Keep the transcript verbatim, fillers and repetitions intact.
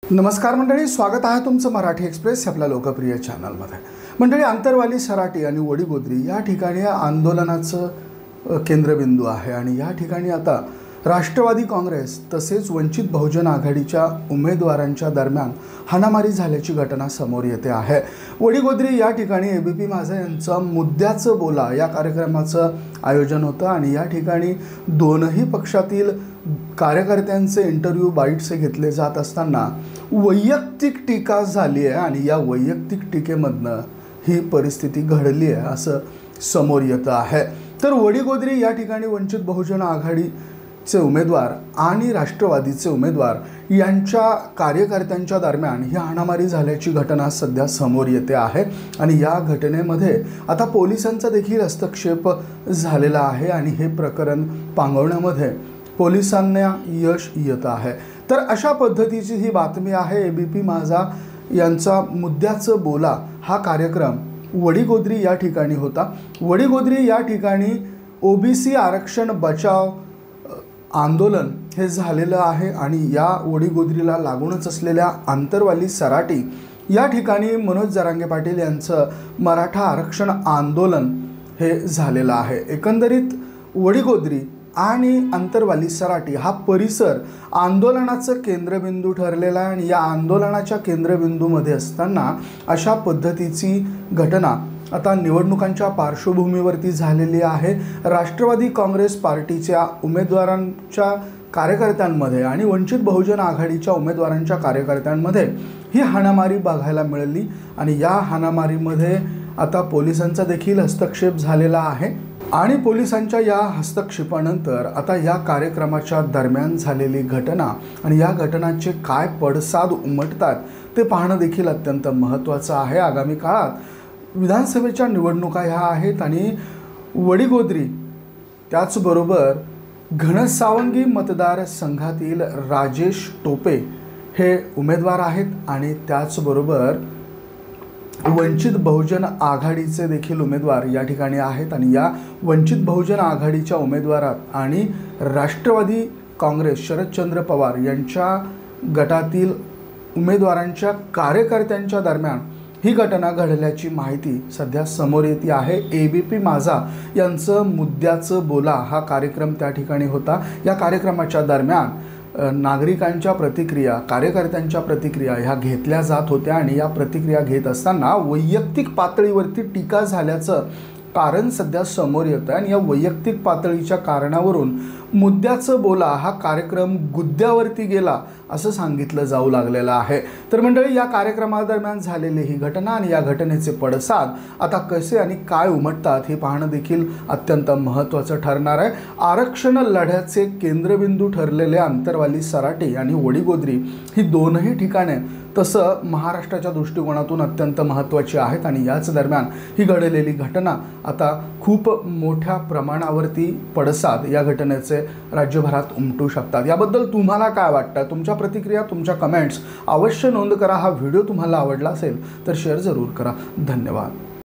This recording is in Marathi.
नमस्कार मंडळी, स्वागत आहे तुमचं मराठी एक्सप्रेस या आपल्या लोकप्रिय चॅनलमध्ये। मंडळी, अंतरवाली सराटी आणि वडीगोद्री या ठिकाणी आंदोलनाचं केंद्रबिंदू आहे आणि या ठिकाणी आता राष्ट्रवादी काँग्रेस तसेच वंचित बहुजन आघाडीच्या उमेदवारांच्या दरम्यान हाणामारी झाल्याची घटना समोर येते आहे। वडीगोद्री या ठिकाणी एबीपी माझा यांचा मुद्द्याचं बोला या कार्यक्रमाचं आयोजन होतं आणि या ठिकाणी दोनही पक्षातील कार्यकर्त्यांचे इंटरव्ह्यू बाईट्स घेतले जात असताना वैयक्तिक टीका झाली आहे आणि या वैयक्तिक टीकेमधनं ही परिस्थिती घडली आहे असं समोर येतं आहे। तर वडीगोद्री या ठिकाणी वंचित बहुजन आघाडीचे उमेदवार आणि राष्ट्रवादीचे उमेदवार यांच्या कार्यकर्त्यांच्या दरम्यान ही हाणामारी झाल्याची घटना सध्या समोर येते आहे आणि या घटनेमध्ये आता पोलिसांचा देखील हस्तक्षेप झालेला आहे आणि हे प्रकरण पांगवण्यामध्ये पोलिसांना यश येत आहे। तर अशा पद्धतीची ही बातमी आहे। एबीपी माझा यांचा मुद्द्याचं बोला हा कार्यक्रम वडीगोद्री या ठिकाणी होता। वडीगोद्री या ठिकाणी ओबीसी आरक्षण बचाव आंदोलन हे झालेलं आहे आणि या वडीगोद्रीला लागूनच असलेल्या अंतरवाली सराटी या ठिकाणी मनोज जरांगे पाटील यांचं मराठा आरक्षण आंदोलन हे झालेलं आहे। एकंदरीत वडीगोद्री आणि अंतरवाली सराटी हा परिसर आंदोलनाचं केंद्रबिंदू ठरलेला आहे आणि या आंदोलनाच्या केंद्रबिंदूमध्ये असताना अशा पद्धतीची घटना आता निवडणुकांच्या पार्श्वभूमीवरती झालेली आहे। राष्ट्रवादी काँग्रेस पार्टीच्या उमेदवारांच्या कार्यकर्त्यांमध्ये आणि वंचित बहुजन आघाडीच्या उमेदवारांच्या कार्यकर्त्यांमध्ये ही हाणामारी बघायला मिळाली आणि या हाणामारीमध्ये आता पोलिसांचा देखील हस्तक्षेप झालेला आहे आणि पोलिसांच्या या हस्तक्षेपानंतर आता या कार्यक्रमाच्या दरम्यान झालेली घटना आणि या घटनांचे काय पडसाद उमटतात ते पाहणं देखील अत्यंत महत्त्वाचं आहे। आगामी काळात विधानसभेच्या निवडणुका ह्या आहेत आणि वडीगोद्री त्याचबरोबर घनसावंगी मतदारसंघातील राजेश टोपे हे उमेदवार आहेत आणि त्याचबरोबर वंचित बहुजन आघाडीचे देखील उमेदवार या ठिकाणी आहेत आणि या वंचित बहुजन आघाडीच्या उमेदवारात आणि राष्ट्रवादी काँग्रेस शरदचंद्र पवार यांच्या गटातील उमेदवारांच्या कार्यकर्त्यांच्या दरम्यान ही घटना घडल्याची माहिती सध्या समोर येते आहे। एबीपी माझा यांचं मुद्द्याचं बोला हा कार्यक्रम त्या ठिकाणी होता। या कार्यक्रमाच्या दरम्यान नागरिकांच्या प्रतिक्रिया कार्यकर्त्यांच्या प्रतिक्रिया ह्या घेतल्या जात होत्या आणि या प्रतिक्रिया घेत असताना वैयक्तिक पातळीवरती टीका झाल्याचं कारण सध्या समोर येतं आणि या वैयक्तिक पातळीच्या कारणावरून मुद्द्याचं बोला हा कार्यक्रम गुद्द्यावरती गेला असं सांगितलं जाऊ लागलेलं आहे। तर मंडळी, या कार्यक्रमादरम्यान झालेली ही घटना आणि या घटनेचे पडसाद आता कसे आणि काय उमटतात हे पाहणं देखील अत्यंत महत्त्वाचं ठरणार आहे। आरक्षण लढ्याचे केंद्रबिंदू ठरलेले अंतरवाली सराटी आणि वडीगोद्री ही दोनही ठिकाणे तसं महाराष्ट्राच्या दृष्टिकोनातून अत्यंत महत्त्वाची आहेत आणि याच दरम्यान ही घडलेली घटना आता खूप मोठ्या प्रमाणावरती पडसाद या घटनेचे राज्यभरात उमटू शकतात। याबद्दल तुम्हाला काय वाटतं? तुमच्या प्रतिक्रिया, तुमच्या कमेंट्स अवश्य नोंद करा। हा व्हिडिओ तुम्हाला आवडला असेल तर शेअर जरूर करा। धन्यवाद।